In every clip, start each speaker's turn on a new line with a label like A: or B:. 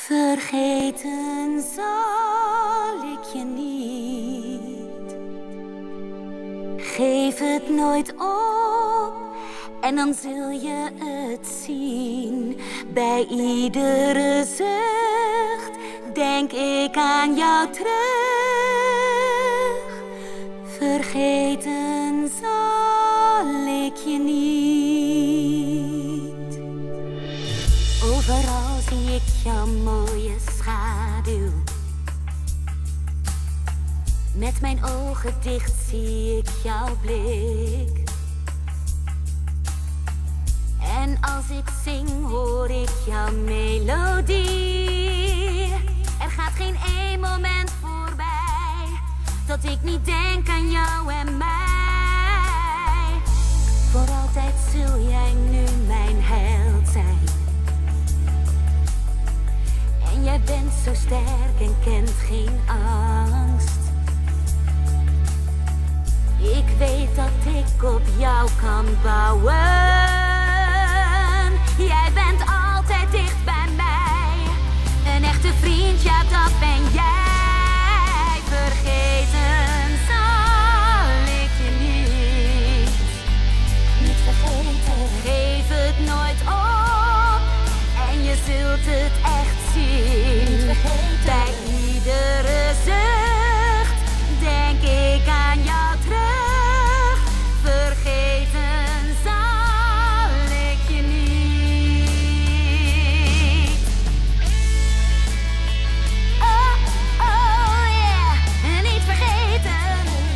A: Vergeten zal ik je niet. Geef het nooit op en dan zul je het zien. Bij iedere zucht denk ik aan jou terug. Vergeten zal ik je niet. Overal zie ik jouw mooie schaduw. Met mijn ogen dicht zie ik jouw blik. En als ik zing hoor ik jouw melodie. Er gaat geen één moment voorbij dat ik niet denk aan jou en mij. Voor altijd zul jij nu mijn held zijn. En jij bent zo sterk en kent geen angst. Ik weet dat ik op jou kan bouwen. Jij bent altijd dicht bij mij. Een echte vriend, ja dat ben jij. Vergeten zal ik je niet. Niet vergeten. Geef het nooit op en je zult het echt zien. Niet vergeten. Bij iedere zucht denk ik aan jou terug. Vergeten zal ik je niet. Oh, oh yeah, niet vergeten.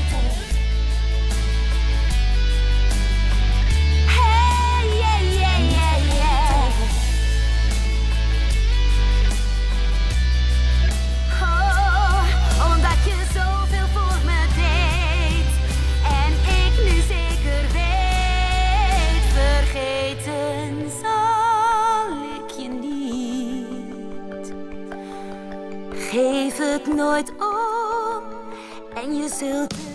A: Hey, yeah, yeah, yeah, yeah. Oh, omdat je zoveel voor me deed en ik nu zeker weet. Vergeten zal ik je niet. Geef het nooit op en je zult